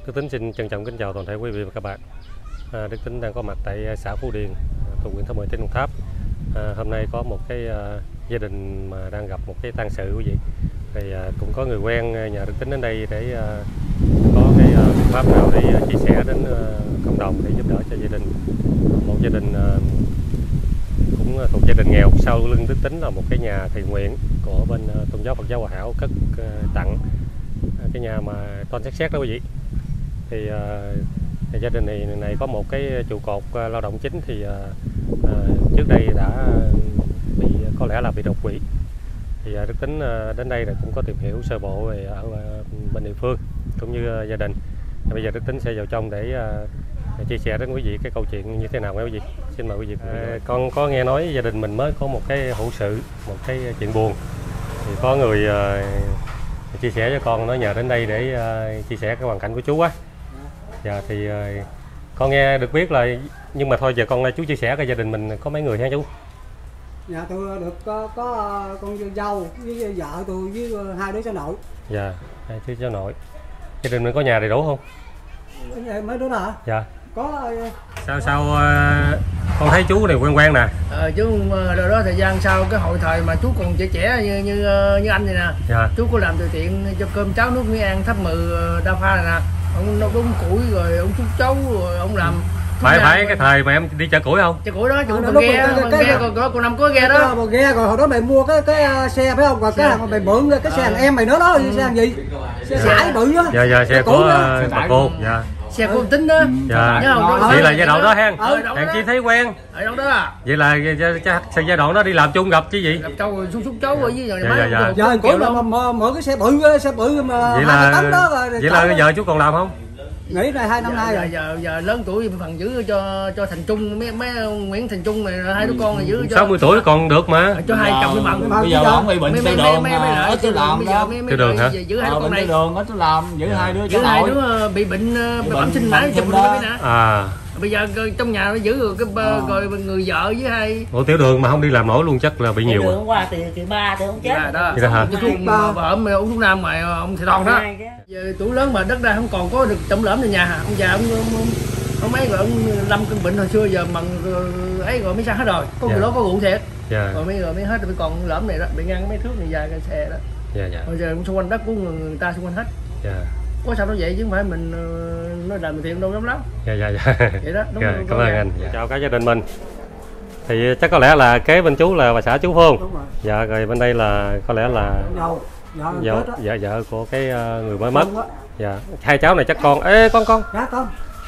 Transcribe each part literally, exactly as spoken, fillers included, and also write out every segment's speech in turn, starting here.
Đức Tính xin trân trọng kính chào toàn thể quý vị và các bạn. À, Đức Tính đang có mặt tại xã Phú Điền, thuộc huyện Tháp Mười, tỉnh Đồng Tháp. À, hôm nay có một cái à, gia đình mà đang gặp một cái tang sự quý vị. Thì à, cũng có người quen nhờ Đức Tính đến đây để à, có cái à, biện pháp nào để à, chia sẻ đến à, cộng đồng để giúp đỡ cho gia đình. Một gia đình à, cũng thuộc gia đình nghèo, sau lưng Đức Tính là một cái nhà thiện nguyện của bên à, Tôn giáo Phật giáo Hòa Hảo cất à, tặng à, cái nhà mà toan xét xét đó quý vị. Thì uh, gia đình này này có một cái trụ cột uh, lao động chính thì uh, uh, trước đây đã bị có lẽ là bị đột quỵ. Thì uh, Đức Tính uh, đến đây là cũng có tìm hiểu sơ bộ về ở uh, bên địa phương cũng như uh, gia đình. Thì bây giờ Đức Tính sẽ vào trong để uh, chia sẻ đến quý vị cái câu chuyện như thế nào nha quý vị. Xin mời quý vị. Uh, con có nghe nói gia đình mình mới có một cái hữu sự, một cái chuyện buồn. Thì có người uh, chia sẻ cho con, nói nhờ đến đây để uh, chia sẻ cái hoàn cảnh của chú á. Dạ thì uh, con nghe được biết là, nhưng mà thôi giờ con chú chia sẻ cái gia đình mình có mấy người ha chú? Dạ tôi được có, có con dâu với vợ tôi với hai đứa cháu nội. Dạ, hai đứa cháu nội. Gia đình mình có nhà đầy đủ không? Mấy đứa đó hả? Dạ. Có. Sao sao uh, con thấy chú này quen quen nè. Ờ, chú đó, đó thời gian sau cái hội thời mà chú còn trẻ trẻ như như như anh này nè. Dạ. Chú có làm từ thiện cho cơm cháo nước miếng ăn Tháp Mười Đa Pha này nè. Ông nấu đúng củi rồi ông chúc cháu rồi ông làm phải phải cái thời mà em đi chợ củi không? Chợ củi đó chú còn ghe, ghe còn có còn nằm có ghe đó. Còn ghe rồi hồi đó mày mua cái cái xe phải không? Còn cái mày mượn cái xe thằng em mày nữa đó, xe hàng gì? Xe sải bự á. Dạ dạ xe của bà cô. Dạ. Xe của Tính đó. Dạ. Vậy là giai đoạn đó hen. Hàng chi thấy quen. Ở đâu đó. Vậy là giai đoạn đó đi làm chung gặp chứ gì? Gặp cháu rồi xúc cháu rồi với rồi mấy. Dạ dạ. Cổ mà mở cái xe bự xe bự mà. Vậy là vậy là giờ chú còn làm không? Nghĩ là hai năm nay rồi. Giờ giờ lớn tuổi phần giữ cho cho Thành Trung, mấy mấy Nguyễn Thành Trung này hai đứa con này giữ cho sáu mươi tuổi còn được mà. Cho hai chồng cái bằng. Bây giờ ông bị bệnh tiêu đường ở tôi làm đó. Tiêu đường hả? Giữ hai đứa con này. Tiêu đường ở tôi làm, giữ hai đứa giữ hai đứa bị bệnh bẩm sinh mãi chụp đó. À. Bây giờ trong nhà nó giữ rồi cái rồi người vợ với hai. Ủa tiểu đường mà không đi làm nổi luôn chắc là bị nhiều. Hôm qua thì kỳ ba thì không chết. Đó. Vậy hả? Thuốc vợ ông uống thuốc nam mà ông Thầy Toàn đó. Giờ tuổi lớn mà đất đai không còn có được trống lởmในnhà, ông già ông ông, ông mấy rồi ông lâm cơn bệnh hồi xưa giờ bằng ấy rồi mới sang hết rồi. Có người đó có rượu thiệt. Dạ. Rồi mấy rồi mới hết rồi còn lởm này đó, bị ngăn mấy thước này dài cái xe đó. Dạ dạ. Bây giờ xung quanh đất của người, người ta xung quanh hết. Dạ. Có sao nó vậy chứ không phải mình nói làm từ thiện đâu lắm lắm. Dạ dạ dạ. Vậy đó. Đúng, dạ, đúng, cảm ơn anh. Dạ. Chào cả gia đình mình. Thì chắc có lẽ là kế bên chú là bà xã chú Phương. Đúng rồi. Dạ rồi bên đây là có lẽ là dâu vợ vợ dạ vợ của cái người mới mất. Dạ. Hai cháu này chắc con ê con con. Dạ con.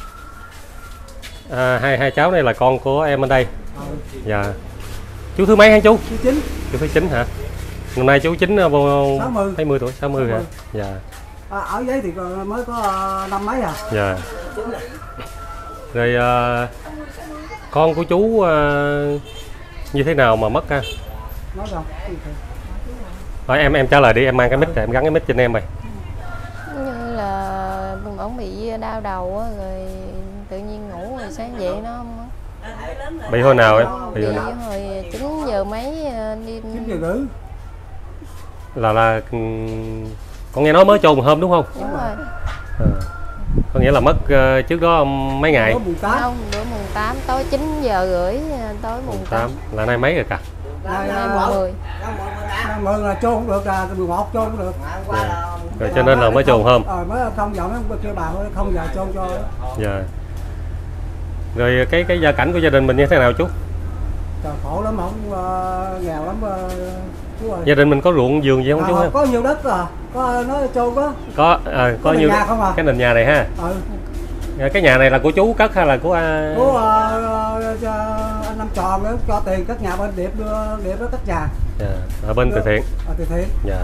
À, hai hai cháu này là con của em bên đây. Ừ. Dạ. Chú thứ mấy hả chú? Chú chín. Chú thứ chín hả? Năm nay chú chín vô sáu mươi tuổi, sáu mươi hả? Dạ. À, ở giấy thì mới có năm mấy à. Dạ. Rồi uh, con của chú uh, như thế nào mà mất ha? Nói đâu. Rồi em em trả lời đi, em mang cái mic em gắn cái mic trên em mày. Như là ổng bị đau đầu á, rồi tự nhiên ngủ rồi sáng dậy nó không. Bị hồi nào em? Bị hồi, hồi chín giờ mấy đi. chín giờ rưỡi. Là là con nghe nói mới chôn một hôm đúng không? Đúng rồi. À, có nghĩa là mất uh, trước đó mấy ngày. Mùng tám. Không, bữa mùng tám tối chín giờ rưỡi tối mùng tám. Là nay mấy rồi cả? Nay mùng mười. mười là chôn không được, là mười một chôn không được. Dạ. Rồi cho nên là mới chôn hôm. Ờ mới không giờ mới kêu bà mới không giờ chôn cho. Dạ. Rồi cái cái gia cảnh của gia đình mình như thế nào chú? Trời khổ lắm, không uh, nghèo lắm uh, chú ơi. Gia đình mình có ruộng vườn gì không à, chú? Có nhiều đất à, có nó chôn có. Có à, có, có nhiều nhà không à? Cái nền nhà này ha. Ừ. Cái nhà này là của chú cất hay là của uh... của uh, uh, anh Năm Tròn nữa, cho tiền cất nhà bên Điệp đưa Điệp đó cất nhà. Dạ. Ở bên từ thiện. Ở từ thiện. Dạ.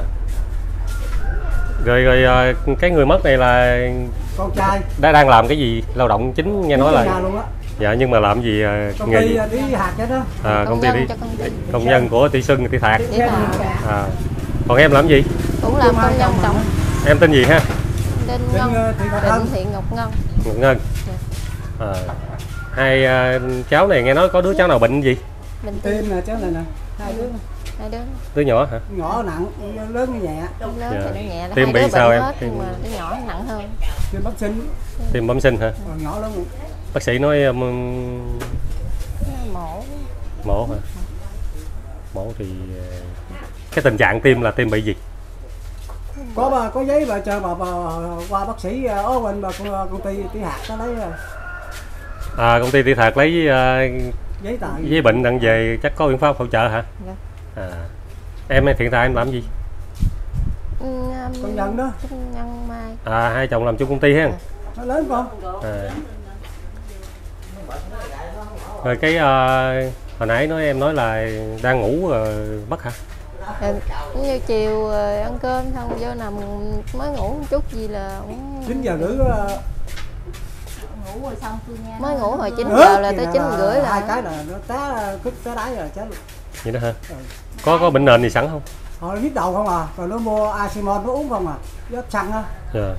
Rồi rồi cái người mất này là con trai. Đã đang làm cái gì? Lao động chính nghe nói là. Nhà luôn á. Dạ nhưng mà làm gì công nghề ty gì? đi hạt cái đó. À, công, công ty đi công, ty. công nhân của Tỷ Xuân, Tỷ Thạc. À. Còn em làm gì? Cũng làm công nhân trồng. Em tên gì ha? Tên Ngân. Định Thiện Ngọc Ngân. Ngọc Ngân. À. Hai uh, cháu này nghe nói có đứa cháu nào bệnh gì? Bệnh tim nè cháu này nè, hai đứa. Hai đứa. Đứa nhỏ hả? Nhỏ nặng, lớn như nhẹ. Lớn dạ. thì nó nhẹ. Tim bị sao em? Hết, nhưng mà đứa nhỏ nặng hơn. Tiêm bẩm sinh. Tiêm bẩm sinh hả? Còn nhỏ lắm. Bác sĩ nói um, Mổ. mổ hả? Mổ thì uh, cái tình trạng tiêm là tiêm bị gì? Có bà có giấy bà chờ bà, bà qua bác sĩ ở bên bà công ty Tí Hạt nó lấy À, công ty Tí Hạt lấy uh, giấy tờ. giấy bệnh đặng về chắc có biện pháp hỗ trợ hả? Dạ. À, em hiện tại em làm gì? Ừ, um, Con nhân đó. con nhân mai. À, hai chồng làm chung công ty ha. Nó lớn con. À. Rồi cái uh, hồi nãy nói em nói là đang ngủ uh, mất hả? À, như chiều uh, ăn cơm xong vô nằm mới ngủ một chút gì là cũng chín giờ rưỡi Ngủ rồi xong tôi nha. mới ngủ hồi chín giờ là tới chín là rưỡi là hai cái là nó té cứt té đáy rồi chết luôn. Vậy đó hả? Có có bệnh nền gì sẵn không? Họ nhức đầu không à, rồi nó mua Asimon nó uống không à, vết xăng á. Dạ.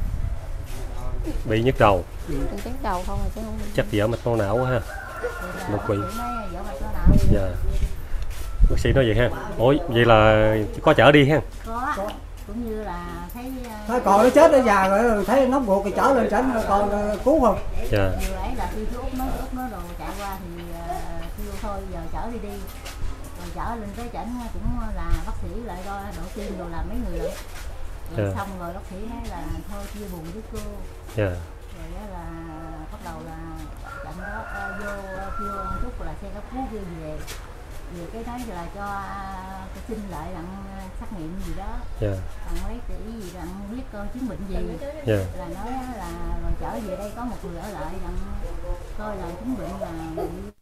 Bị nhức đầu, mình chán đầu không rồi chứ không. chắc vỡ mạch máu não quá ha. Đột quỵ. Dạ. Bác sĩ nói vậy ha. Ôi, vậy là có chở đi ha. Có. Cũng như là thấy Thôi còn nó chết ở già rồi thấy nóng ruột thì chở lên tránh còn cứu không? Dạ. vừa ấy là kêu chú Út nói Út nói đồ chạy qua thì kêu thôi giờ chở đi đi. Rồi chở lên tới chảnh cũng là bác sĩ lại đo độ tim rồi làm mấy người lận. Rồi Yeah. xong rồi bác sĩ nói là thôi chia buồn với cô. Dạ. Rồi đó là bắt đầu là chặng đó uh, vô kêu uh, chút là xe cấp cứu kêu về. Về cái nói là cho uh, cái xin lại đặng uh, xét nghiệm gì đó. Dạ. Đặng lấy cái gì đặng biết coi chứng bệnh gì. Dạ. Là nói là rồi trở về đây có một người ở lại đặng coi là chứng bệnh là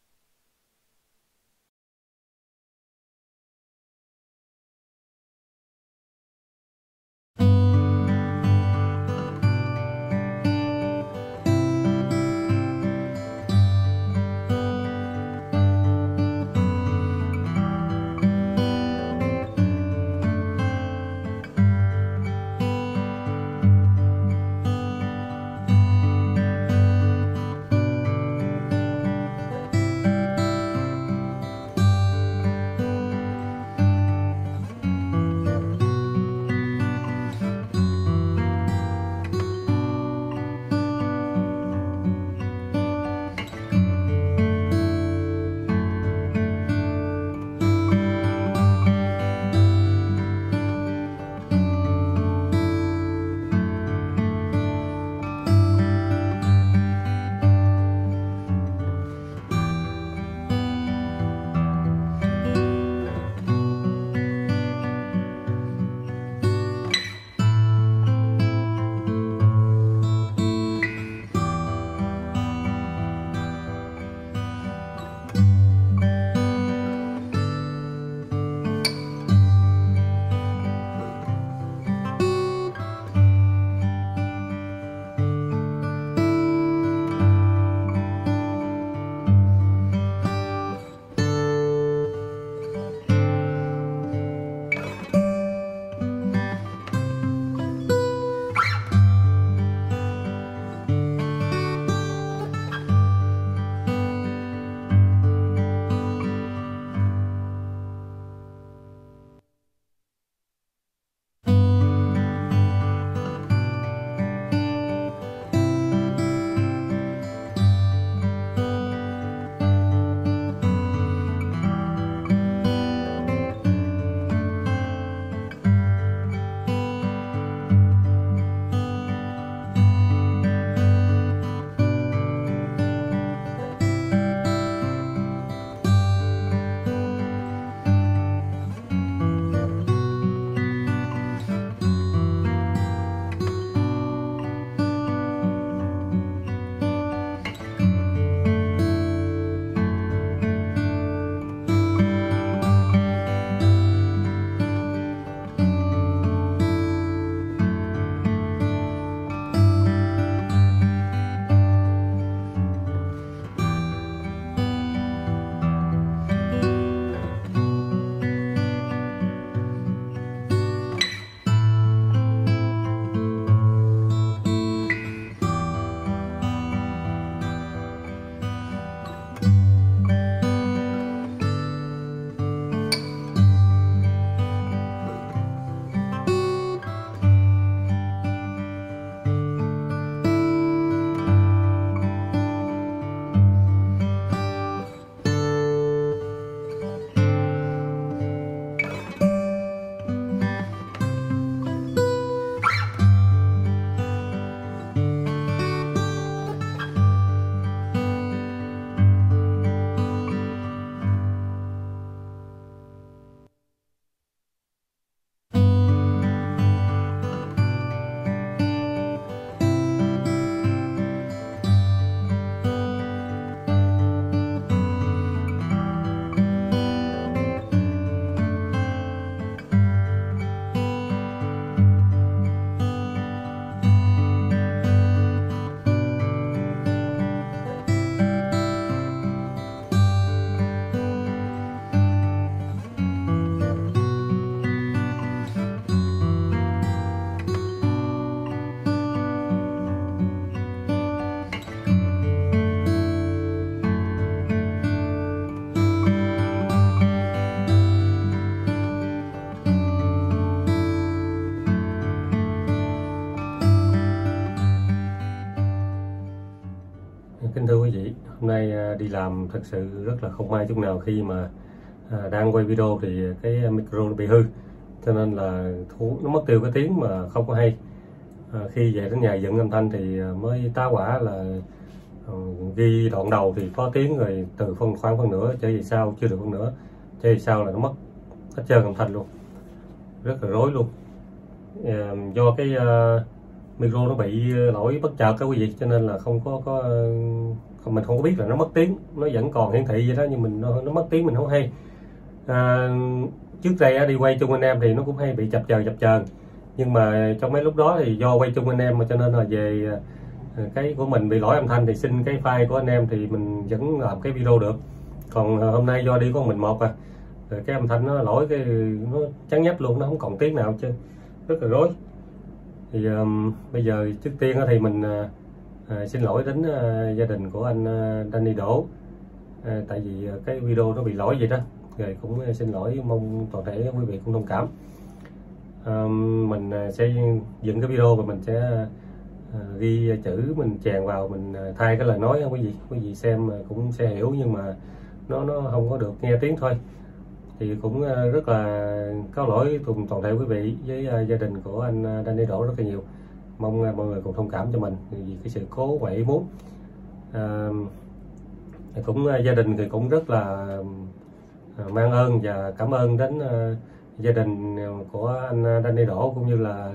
vị. Hôm nay đi làm thật sự rất là không may chút nào, khi mà đang quay video thì cái micro nó bị hư, cho nên là thú nó mất tiêu cái tiếng mà không có hay. À, khi về đến nhà dựng âm thanh thì mới tá quả là uh, ghi đoạn đầu thì có tiếng, rồi từ phân khoảng phân nửa trở về sau chưa được phân nửa, trở về sau là nó mất hết trơn âm thanh luôn, rất là rối luôn. À, do cái uh, micro nó bị lỗi bất chợt các quý vị, cho nên là không có có không, mình không có biết là nó mất tiếng, nó vẫn còn hiển thị vậy đó, nhưng mình nó, nó mất tiếng mình không hay. À, trước đây đi quay chung anh em thì nó cũng hay bị chập chờn chập chờn, nhưng mà trong mấy lúc đó thì do quay chung anh em mà cho nên là về cái của mình bị lỗi âm thanh thì xin cái file của anh em thì mình vẫn làm cái video được. Còn hôm nay do đi có mình một à, rồi cái âm thanh nó lỗi, cái nó trắng nhách luôn, nó không còn tiếng nào chứ, rất là rối. Thì um, bây giờ trước tiên thì mình uh, xin lỗi đến uh, gia đình của anh uh, Danny Đỗ, uh, tại vì uh, cái video nó bị lỗi vậy đó, rồi cũng uh, xin lỗi, mong toàn thể quý vị cũng thông cảm. Um, mình uh, sẽ dựng cái video và mình sẽ uh, ghi chữ, mình chèn vào, mình uh, thay cái lời nói quý vị, quý vị xem uh, cũng sẽ hiểu, nhưng mà nó nó không có được nghe tiếng thôi. Thì cũng rất là có lỗi cùng toàn thể quý vị với gia đình của anh Danny Đỗ rất là nhiều. Mong mọi người cùng thông cảm cho mình vì cái sự cố ngoài ý muốn. À, cũng gia đình thì cũng rất là mang ơn và cảm ơn đến gia đình của anh Danny Đỗ, cũng như là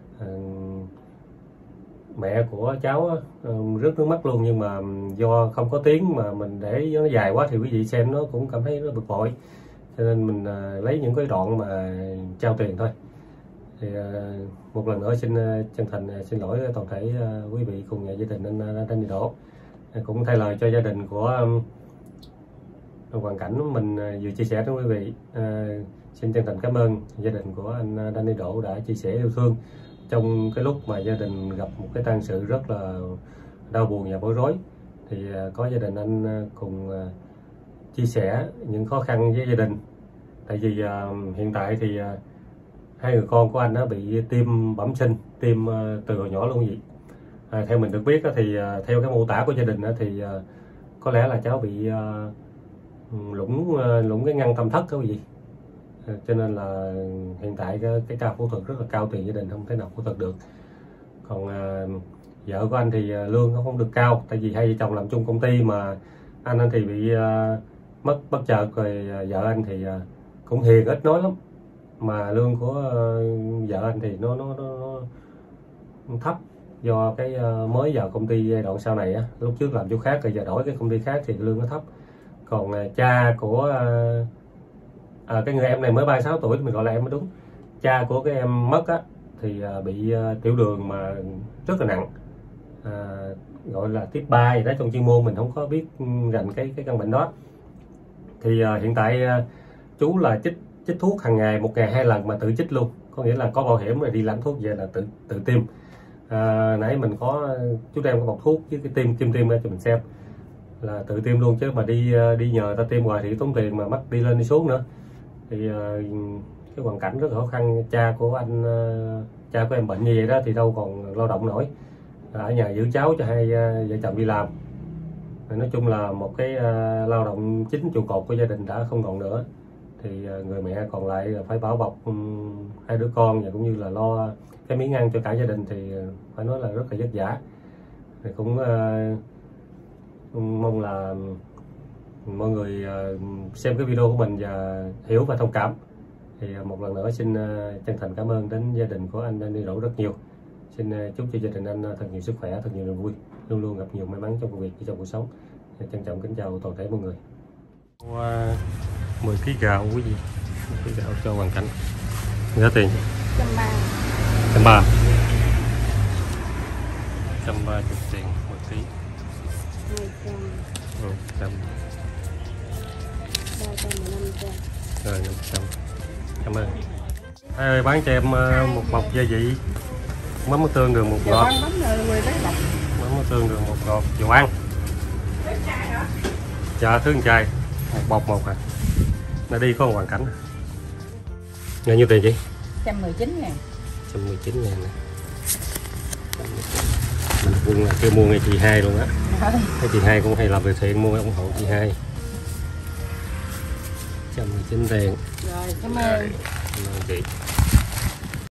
mẹ của cháu rớt nước mắt luôn, nhưng mà do không có tiếng mà mình để nó dài quá thì quý vị xem nó cũng cảm thấy rất bực bội, cho nên mình uh, lấy những cái đoạn mà trao tiền thôi. Thì uh, một lần nữa xin uh, chân thành uh, xin lỗi toàn thể uh, quý vị cùng gia đình anh uh, Danny Đỗ. Uh, cũng thay lời cho gia đình của um, hoàn cảnh mình uh, vừa chia sẻ với quý vị. Uh, xin chân thành cảm ơn gia đình của anh uh, Danny Đỗ đã chia sẻ yêu thương trong cái lúc mà gia đình gặp một cái tang sự rất là đau buồn và bối rối. Thì uh, có gia đình anh uh, cùng uh, chia sẻ những khó khăn với gia đình. Tại vì uh, hiện tại thì uh, hai người con của anh nó bị tim bẩm sinh, tim uh, từ hồi nhỏ luôn vậy. À, theo mình được biết uh, thì uh, theo cái mô tả của gia đình uh, thì uh, có lẽ là cháu bị uh, lũng uh, lũng cái ngăn tâm thất đó quý vị. Uh, cho nên là hiện tại cái, cái ca phẫu thuật rất là cao tiền, gia đình không thể nào phẫu thuật được. Còn uh, vợ của anh thì uh, lương nó không được cao, tại vì hai vợ chồng làm chung công ty mà anh anh thì bị uh, mất bất chợt, rồi vợ anh thì cũng hiền ít nói lắm, mà lương của vợ anh thì nó nó, nó, nó thấp, do cái mới vào công ty giai đoạn sau này á, lúc trước làm chỗ khác rồi giờ đổi cái công ty khác thì lương nó thấp. Còn cha của à, cái người em này mới ba mươi sáu tuổi, mình gọi là em mới đúng, cha của cái em mất á thì bị tiểu đường mà rất là nặng, à, gọi là tiếp ba gì đó, trong chuyên môn mình không có biết rành cái cái căn bệnh đó. Thì uh, hiện tại uh, chú là chích chích thuốc hàng ngày, một ngày hai lần mà tự chích luôn, có nghĩa là có bảo hiểm rồi đi lãnh thuốc về là tự tự tiêm. À, nãy mình có chú đem cái bọc thuốc với cái tiêm kim tiêm ra cho mình xem, là tự tiêm luôn, chứ mà đi uh, đi nhờ ta tiêm ngoài thì tốn tiền mà mất đi lên đi xuống nữa. Thì uh, cái hoàn cảnh rất là khó khăn, cha của anh uh, cha của em bệnh như vậy đó thì đâu còn lao động nổi, ở nhà giữ cháu cho hai uh, vợ chồng đi làm. Nói chung là một cái uh, lao động chính trụ cột của gia đình đã không còn nữa, thì uh, người mẹ còn lại là phải bảo bọc um, hai đứa con và cũng như là lo cái miếng ăn cho cả gia đình, thì uh, phải nói là rất là vất vả. Thì cũng uh, mong là mọi người uh, xem cái video của mình và hiểu và thông cảm. Thì uh, một lần nữa xin uh, chân thành cảm ơn đến gia đình của anh Danny Đỗ rất nhiều. Xin uh, chúc cho gia đình anh uh, thật nhiều sức khỏe, thật nhiều niềm vui, luôn luôn gặp nhiều may mắn trong công việc và trong cuộc sống. Trân trọng kính chào toàn thể mọi người. Qua mười ký gạo quý vị, mười ký gạo cho hoàn cảnh. Giá tiền trăm ba trăm ba trăm ba chục tiền một ký. hai trăm ba trăm năm trăm rồi năm trăm. Cảm ơn. Hai ơi, bán cho em một bọc gia vị mắm muối tương đường một ngọt, mắm muối tương đường một ngọt, dầu ăn. Dạ thưa anh trai, một bọc một à. Nó đi có một hoàn cảnh. Nghe nhiêu tiền chị? một trăm mười chín ngàn. một trăm mười chín ngàn nè. Mình quân là kêu mua ngay chị hai luôn á. Thấy chị hai cũng hay làm từ thiện, mua ủng hộ chị hai. Trăm mười chín tiền. Rồi, cảm Rồi, ơn. cảm ơn chị.